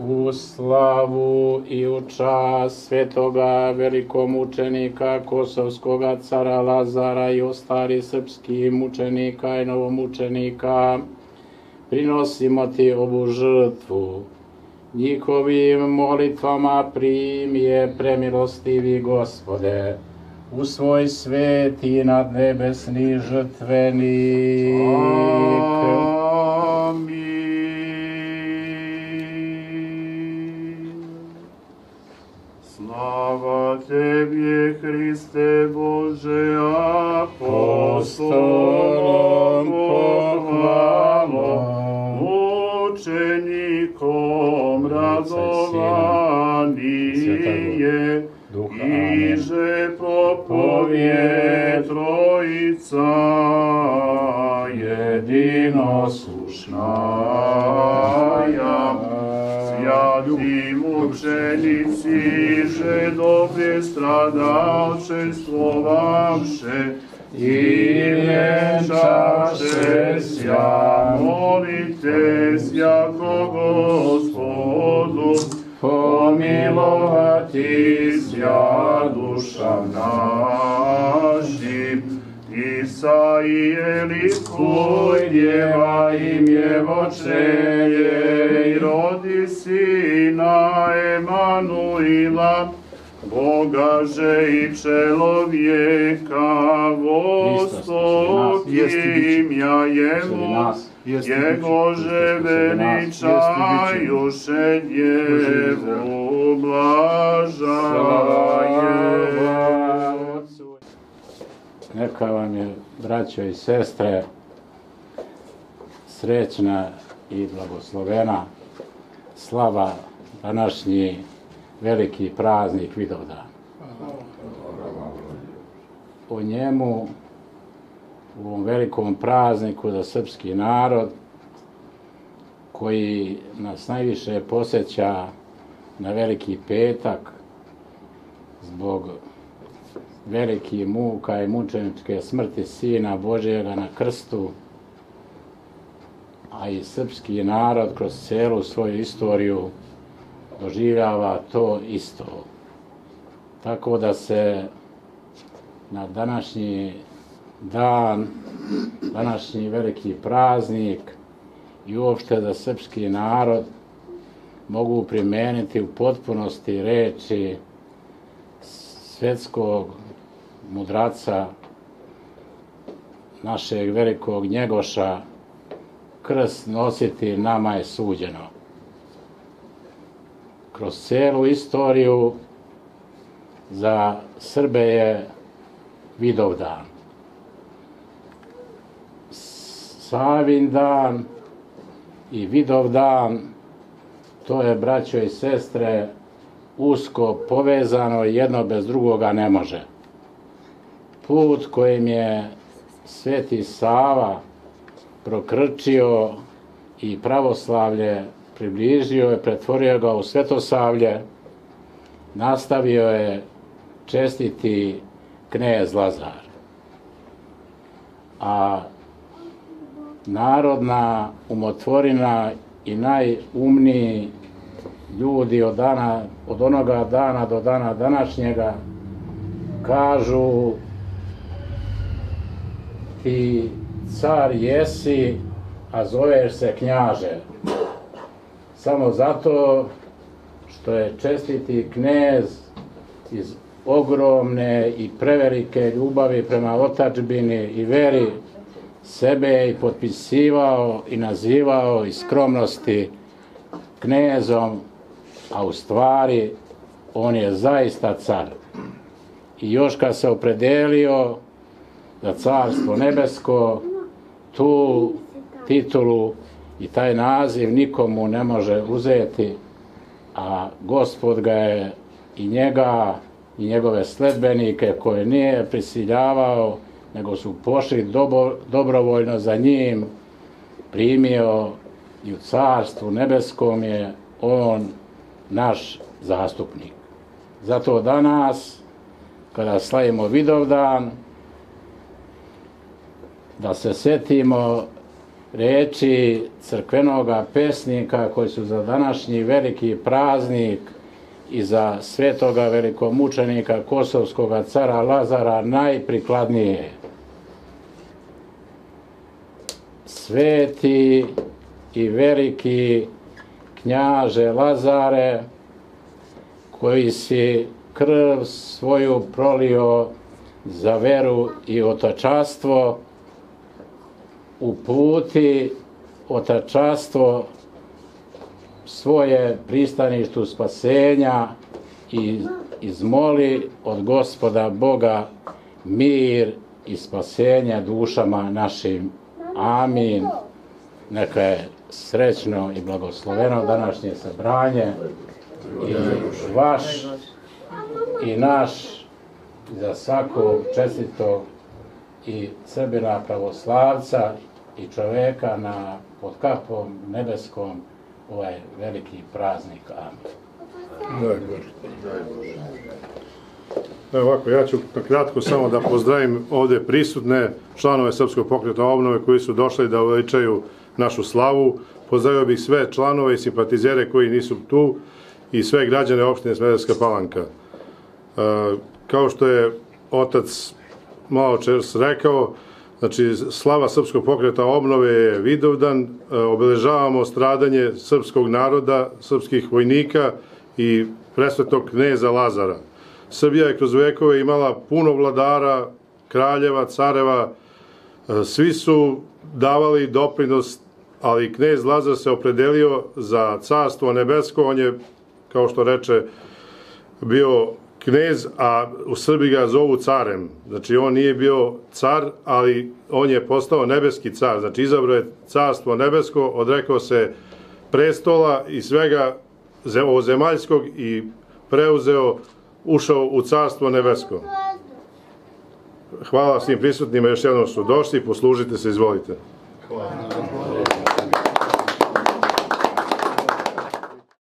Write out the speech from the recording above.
u slavu i u čast svetoga velikomučenika Kosovskoga cara Lazara i ostalih srpskih mučenika i novomučenika, prinosimo ti ovu žrtvu. Njihovim molitvama primi je, premilostivi Gospode, u svoj sveti nadnebesni žrtvenik. Amin. Slava Tebi, Hriste Bože, apostolom pohvalom, učenikom radovanije, iže propovje Trojica jedinosušnaja. Svjati mučenici, že dobre stradalčestvovavše i vjenčaše sja, molite jako Gospodu, pomilovati sja dušam našim. Isaije likuj, djeva im je vočelje, i rodi sina Emanuila, Boga že i čelovjeka, vostokim ja jemu, jego že veličajuše djevu blažaje. Neka vam je, braćo i sestre, srećna i blagoslovena slava današnji veliki praznik Vidovdan. O njemu, u ovom velikom prazniku za srpski narod, koji nas najviše posjeća na Veliki petak zbog velikih muka i mučeničke smrti Sina Božjega na krstu, a i srpski narod kroz celu svoju istoriju doživljava to isto. Tako da se na današnji dan, današnji veliki praznik i uopšte za srpski narod mogu primeniti u potpunosti reči svetskog mudraca, našeg velikog Njegoša: krst nositi nama je suđeno. Kroz celu istoriju za Srbe je Vidovdan. Savin dan i Vidovdan, to je, braćo i sestre, usko povezano, jedno bez drugoga ne može. Put kojim je Sveti Sava prokrčio i pravoslavlje približio je, pretvorio ga u svetosavlje, nastavio je čestiti knez Lazar. A narodna umotvorina i najumniji ljudi od onoga dana do dana današnjega kažu: ti car jesi, a zoveš se knjaže. Samo zato što je čestiti knez iz ogromne i prevelike ljubavi prema otadžbini i veri sebe i potpisivao i nazivao iz skromnosti knezom, a u stvari on je zaista car. I još kad se opredelio za carstvo nebesko, tu titulu i taj naziv nikomu ne može uzeti, a Gospod ga je i njega i njegove sledbenike, koje nije prisiljavao, nego su pošli dobrovoljno za njim, primio i u carstvu nebeskom je on naš zastupnik. Zato danas, kada slavimo Vidovdan, da se setimo reči crkvenoga pesnika koji su za današnji veliki praznik i za svetoga velikomučenika kosovskoga cara Lazara najprikladnije. Sveti i veliki knjaže Lazare, koji si krv svoju prolio za veru i otačastvo, uputi otačastvo svoje pristaništu spasenja i izmoli od Gospoda Boga mir i spasenje dušama našim. Amin. Neka je srećno i blagosloveno današnje sabranje i vaš i naš, za svakog čestitog i Srbina pravoslavca i čoveka pod kapom nebeskom ovaj veliki praznik. Amin. Evo ovako, ja ću kratko samo da pozdravim ovde prisutne članove Srpskog pokreta obnove koji su došli da uveličaju našu slavu. Pozdravio bih sve članove i simpatizere koji nisu tu i sve građane opštine Smederevska Palanka. Kao što je otac malo čas rekao, znači slava Srpskog pokreta obnove je Vidovdan, obeležavamo stradanje srpskog naroda, srpskih vojnika i presvetog kneza Lazara. Srbija je kroz vekove imala puno vladara, kraljeva, careva, svi su davali doprinos, ali knez Lazar se opredelio za carstvo nebesko. On je, kao što reče, bio knez, a u Srbiji ga zovu carem. Znači on nije bio car, ali on je postao nebeski car. Znači izabrao je carstvo nebesko, odrekao se prestola i svega ovozemaljskog i ušao u carstvo nebesko. Hvala svim prisutnima, još jednom su došli, poslužite se, izvolite. Hvala.